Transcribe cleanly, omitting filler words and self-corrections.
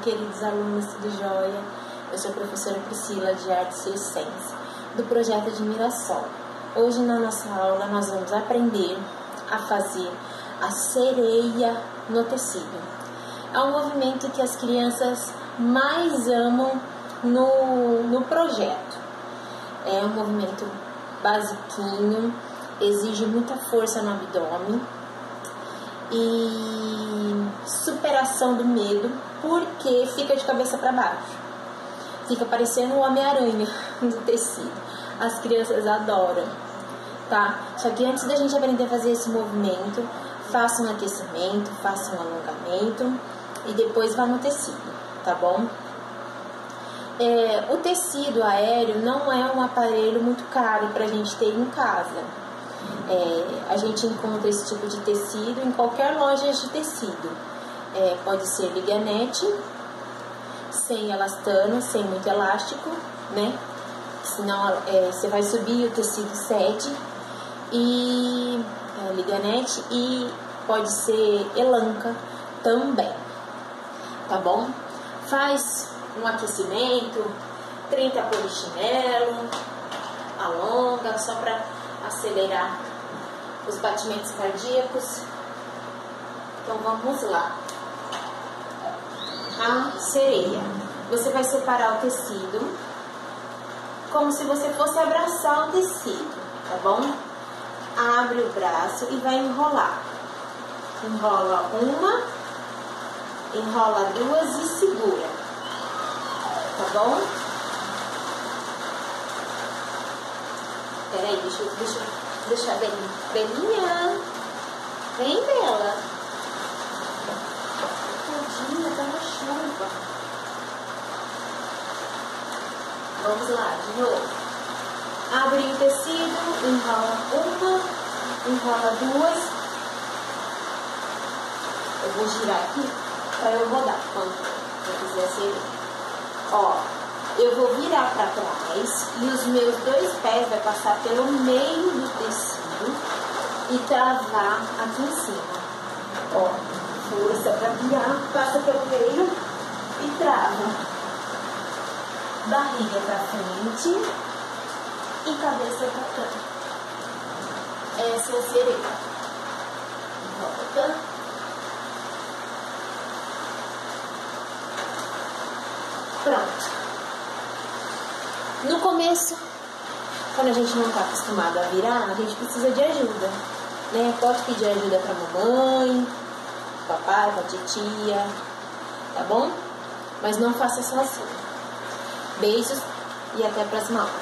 queridos alunos, tudo jóia? Eu sou a professora Priscila de Arte Circense, do projeto de Mirassol. Hoje na nossa aula nós vamos aprender a fazer a sereia no tecido. É um movimento que as crianças mais amam no projeto. É um movimento basiquinho, exige muita força no abdômen e superação do medo, porque fica de cabeça para baixo. Fica parecendo o Homem-Aranha do tecido. As crianças adoram, tá? Só que antes da gente aprender a fazer esse movimento, faça um aquecimento, faça um alongamento e depois vá no tecido, tá bom? O tecido aéreo não é um aparelho muito caro pra gente ter em casa. A gente encontra esse tipo de tecido em qualquer loja de tecido. Pode ser liganete, sem elastano, sem muito elástico, né? Senão você vai subir, o tecido cede. E liganete, e pode ser elanca também, tá bom? Faz um aquecimento, 30 polichinelo, alonga, só para acelerar os batimentos cardíacos. Então vamos lá. A sereia. Você vai separar o tecido como se você fosse abraçar o tecido, tá bom? Abre o braço e vai enrolar. Enrola uma, enrola duas e segura, tá bom? Peraí, deixa eu deixar Belinha. Vem, Bela. Tadinha, tá na chuva. Vamos lá, de novo. Abre o tecido, enrola uma, enrola duas. Eu vou girar aqui para eu rodar quando eu quiser ser. Ó, eu vou virar para trás e os meus dois pés vai passar pelo meio do tecido e travar aqui em cima. Ó, força para virar, passa pelo meio e trava. Barriga para frente e cabeça para cá. Essa é a sereia. Volta. Pronto. No começo, quando a gente não está acostumado a virar, a gente precisa de ajuda, né? Pode pedir ajuda para mamãe, papai, para titia, tá bom? Mas não faça sozinho. Beijos e até a próxima aula.